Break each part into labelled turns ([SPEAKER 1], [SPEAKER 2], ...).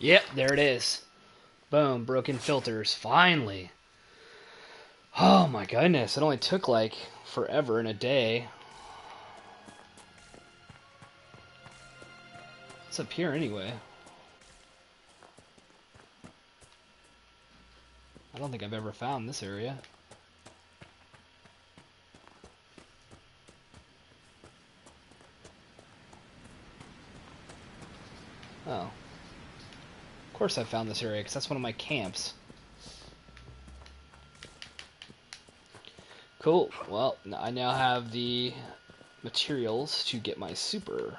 [SPEAKER 1] Yep, there it is. Boom, broken filters. Finally. Oh my goodness, it only took like forever in a day. What's up here anyway? I don't think I've ever found this area. Oh. Of course I found this area, because that's one of my camps. Cool. Well, I now have the materials to get my super.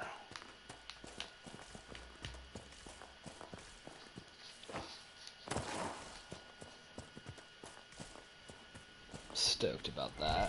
[SPEAKER 1] Stoked about that.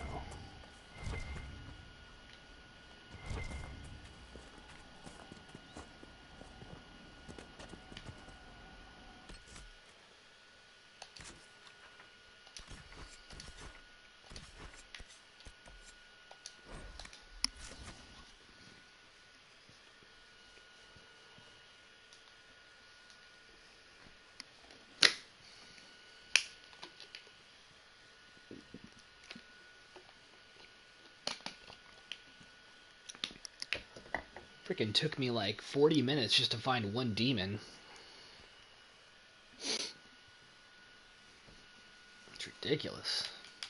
[SPEAKER 1] Freaking took me like 40 minutes just to find one demon. It's ridiculous.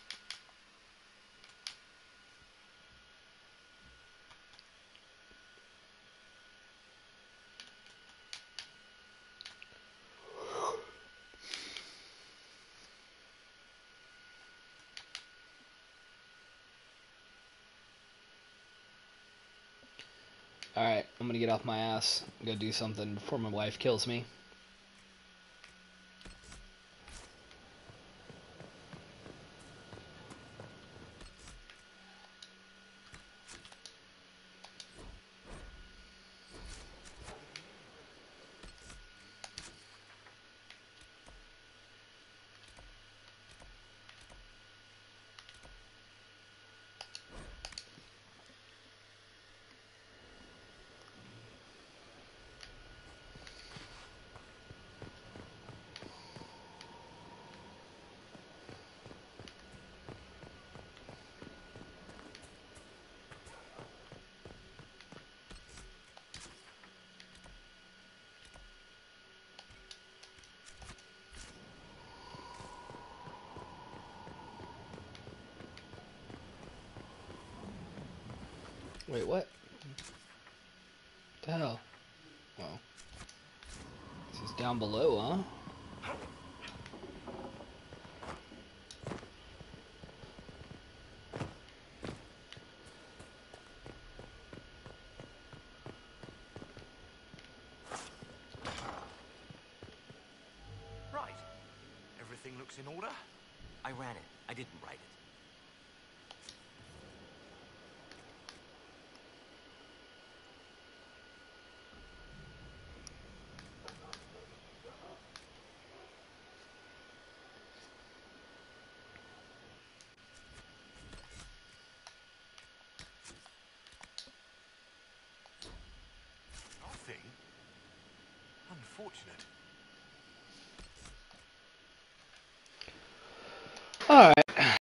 [SPEAKER 1] Alright, I'm gonna get off my ass and go do something before my wife kills me. Wait, what? The hell? Oh. This is down below, huh?
[SPEAKER 2] Right. Everything looks in order. I ran it. I didn't write it. Nothing? Unfortunate.
[SPEAKER 1] Alright.